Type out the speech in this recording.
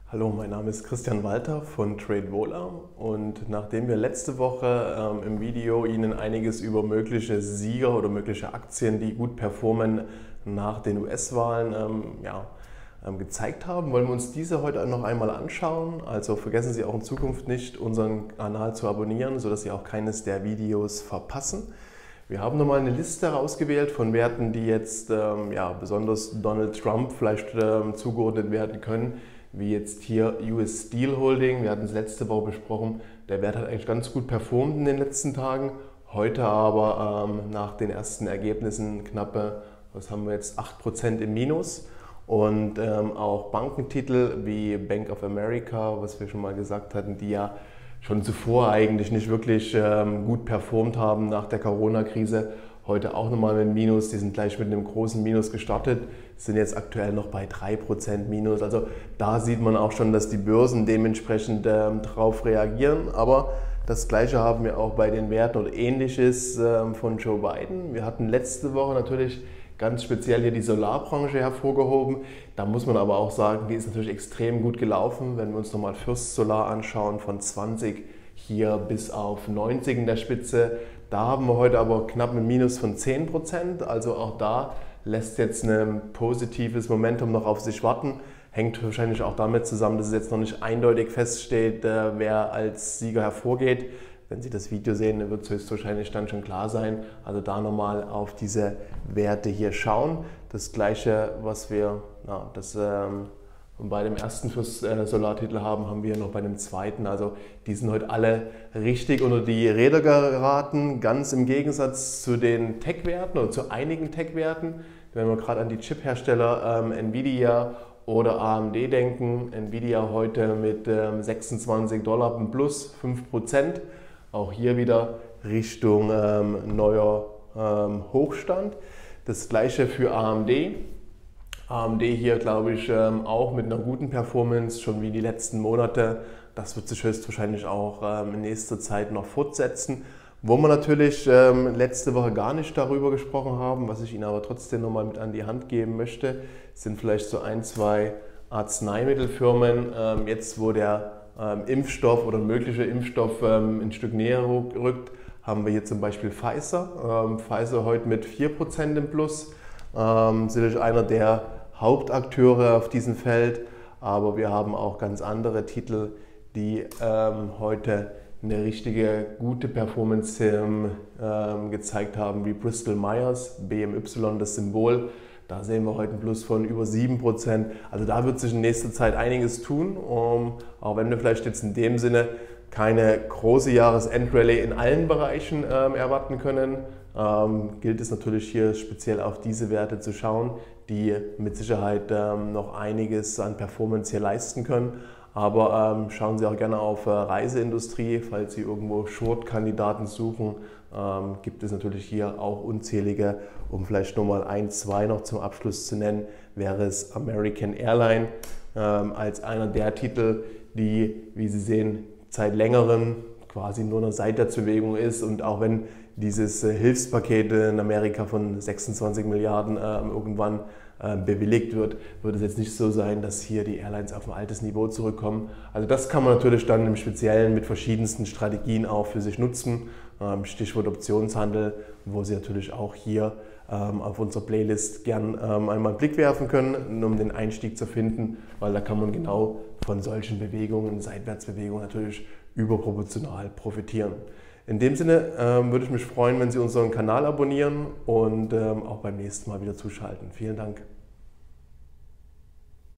Hallo, mein Name ist Christian Walter von TradeVola und nachdem wir letzte Woche im Video Ihnen einiges über mögliche Sieger oder mögliche Aktien, die gut performen nach den US-Wahlen, gezeigt haben, wollen wir uns diese heute noch einmal anschauen. Also vergessen Sie auch in Zukunft nicht, unseren Kanal zu abonnieren, sodass Sie auch keines der Videos verpassen. Wir haben nochmal eine Liste ausgewählt von Werten, die jetzt besonders Donald Trump vielleicht zugeordnet werden können, wie jetzt hier US Steel Holding. Wir hatten es letzte Woche besprochen, der Wert hat eigentlich ganz gut performt in den letzten Tagen. Heute aber nach den ersten Ergebnissen knappe, was haben wir jetzt, 8% im Minus. Und auch Bankentitel wie Bank of America, was wir schon mal gesagt hatten, die ja schon zuvor eigentlich nicht wirklich gut performt haben nach der Corona-Krise. Heute auch nochmal mit Minus, die sind gleich mit einem großen Minus gestartet, sind jetzt aktuell noch bei 3% Minus. Also da sieht man auch schon, dass die Börsen dementsprechend darauf reagieren. Aber das Gleiche haben wir auch bei den Werten oder Ähnliches von Joe Biden. Wir hatten letzte Woche natürlich ganz speziell hier die Solarbranche hervorgehoben. Da muss man aber auch sagen, die ist natürlich extrem gut gelaufen. Wenn wir uns nochmal First Solar anschauen, von 20 hier bis auf 90 in der Spitze. Da haben wir heute aber knapp ein Minus von 10%. Also auch da lässt jetzt ein positives Momentum noch auf sich warten. Hängt wahrscheinlich auch damit zusammen, dass es jetzt noch nicht eindeutig feststeht, wer als Sieger hervorgeht. Wenn Sie das Video sehen, dann wird es höchstwahrscheinlich dann schon klar sein. Also da nochmal auf diese Werte hier schauen. Das Gleiche, was wir bei dem ersten Solartitel haben, haben wir noch bei dem zweiten. Also die sind heute alle richtig unter die Räder geraten, ganz im Gegensatz zu den Tech-Werten oder zu einigen Tech-Werten. Wenn wir gerade an die Chip-Hersteller Nvidia oder AMD denken, Nvidia heute mit $26 im Plus, 5%. Auch hier wieder Richtung neuer Hochstand. Das gleiche für AMD. AMD hier, glaube ich, auch mit einer guten Performance, schon wie die letzten Monate. Das wird sich höchstwahrscheinlich auch in nächster Zeit noch fortsetzen. Wo wir natürlich letzte Woche gar nicht darüber gesprochen haben, was ich Ihnen aber trotzdem nochmal mit an die Hand geben möchte, sind vielleicht so ein, zwei Arzneimittelfirmen. Jetzt, wo der Impfstoff oder mögliche Impfstoff ein Stück näher rückt, haben wir hier zum Beispiel Pfizer. Pfizer heute mit 4% im Plus. Sicherlich einer der Hauptakteure auf diesem Feld, aber wir haben auch ganz andere Titel, die heute eine richtige gute Performance gezeigt haben, wie Bristol Myers, BMY, das Symbol. Da sehen wir heute einen Plus von über 7%. Also da wird sich in nächster Zeit einiges tun, auch wenn wir vielleicht jetzt in dem Sinne keine große Jahresendrallye in allen Bereichen erwarten können. Gilt es natürlich hier speziell auf diese Werte zu schauen, die mit Sicherheit noch einiges an Performance hier leisten können. Aber schauen Sie auch gerne auf Reiseindustrie, falls Sie irgendwo Short-Kandidaten suchen. Gibt es natürlich hier auch unzählige, um vielleicht nochmal ein, zwei noch zum Abschluss zu nennen, wäre es American Airline als einer der Titel, die, wie Sie sehen, seit längerem quasi nur eine Seitwärtsbewegung ist, und auch wenn dieses Hilfspaket in Amerika von 26 Milliarden irgendwann bewilligt wird, wird es jetzt nicht so sein, dass hier die Airlines auf ein altes Niveau zurückkommen. Also das kann man natürlich dann im Speziellen mit verschiedensten Strategien auch für sich nutzen. Stichwort Optionshandel, wo Sie natürlich auch hier auf unserer Playlist gern einmal einen Blick werfen können, um den Einstieg zu finden, weil da kann man genau von solchen Bewegungen, Seitwärtsbewegungen natürlich überproportional profitieren. In dem Sinne würde ich mich freuen, wenn Sie unseren Kanal abonnieren und auch beim nächsten Mal wieder zuschalten. Vielen Dank.